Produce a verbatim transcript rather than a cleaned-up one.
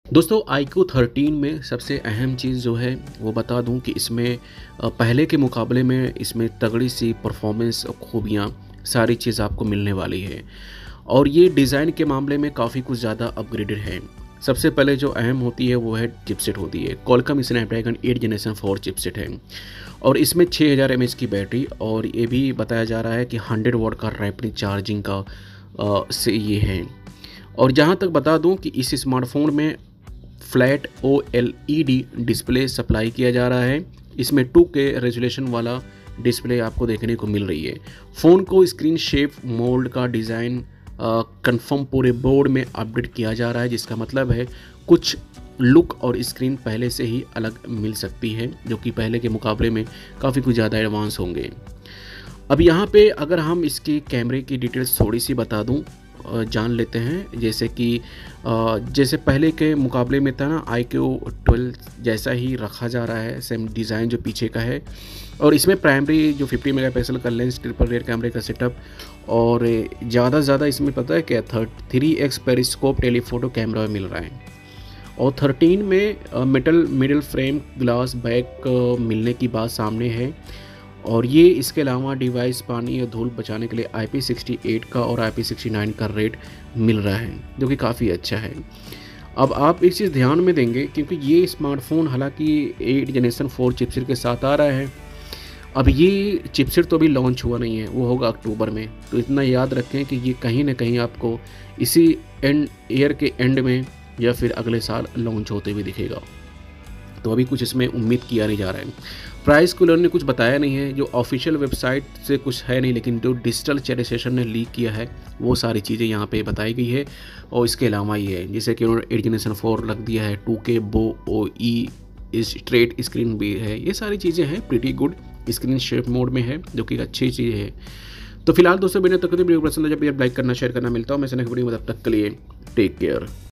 दोस्तों IQ thirteen में सबसे अहम चीज़ जो है वो बता दूं कि इसमें अ, पहले के मुकाबले में इसमें तगड़ी सी परफॉर्मेंस और खूबियाँ सारी चीज़ आपको मिलने वाली है। और ये डिज़ाइन के मामले में काफ़ी कुछ ज़्यादा अपग्रेडेड है। सबसे पहले जो अहम होती है वो है चिपसेट होती है। Qualcomm Snapdragon eight generation four chipset है और इसमें छः हज़ार एम एच की बैटरी और ये भी बताया जा रहा है कि हंड्रेड वाट का रैपिड चार्जिंग का अ, से ये है। और जहाँ तक बता दूं कि इस स्मार्टफोन में flat O L E D display supply किया जा रहा है। इसमें टू के रेजोल्यूशन वाला डिस्प्ले आपको देखने को मिल रही है। फ़ोन को स्क्रीन शेप मोल्ड का डिज़ाइन कंफर्म पूरे बोर्ड में अपडेट किया जा रहा है, जिसका मतलब है कुछ लुक और स्क्रीन पहले से ही अलग मिल सकती है, जो कि पहले के मुकाबले में काफ़ी कुछ ज़्यादा एडवांस होंगे। अब यहाँ पे अगर हम इसकी कैमरे की डिटेल्स थोड़ी सी बता दूँ, अ, जान लेते हैं। जैसे कि अ, जैसे पहले के मुकाबले में था ना, आई क्यू ट्वेल्व जैसा ही रखा जा रहा है, सेम डिज़ाइन जो पीछे का है। और इसमें प्राइमरी जो फिफ्टी मेगापिक्सल का लेंस, ट्रिपल रेयर कैमरे का सेटअप और ज़्यादा से ज़्यादा इसमें पता है क्या, थर्ट three x periscope telephoto camera मिल रहा है। और थर्टीन में metal middle frame glass back मिलने की बात सामने है। और ये इसके अलावा डिवाइस पानी और धूल बचाने के लिए आई पी सिक्सटी एट का और आई पी सिक्सटी नाइन का रेट मिल रहा है, जो कि काफ़ी अच्छा है। अब आप एक चीज़ ध्यान में देंगे, क्योंकि ये स्मार्टफोन हालांकि एट जनरेशन फोर चिपसेट के साथ आ रहा है। अब ये चिपसेट तो अभी लॉन्च हुआ नहीं है, वो होगा अक्टूबर में। तो इतना याद रखें कि ये कहीं ना कहीं आपको इसी एंड ईयर के एंड में या फिर अगले साल लॉन्च होते हुए दिखेगा। तो अभी कुछ इसमें उम्मीद किया नहीं जा रहा है। प्राइस को उन्होंने कुछ बताया नहीं है, जो ऑफिशियल वेबसाइट से कुछ है नहीं, लेकिन जो डिजिटल चैट सेशन ने लीक किया है वो सारी चीज़ें यहाँ पे बताई गई है। और इसके अलावा ये है, जैसे कि उन्होंने एट जनरेशन फोर रख दिया है, टू के बो ओ ई स्ट्रेट स्क्रीन भी है। ये सारी चीज़ें हैं, pretty good screen shape mode में है, जो कि अच्छी चीज़ है। तो फिलहाल दोस्तों, वीडियो तक वीडियो पसंद है जब लाइक करना, शेयर करना। मिलता हूँ मैं नेक्स्ट वीडियो में, तब तक के लिए टेक केयर।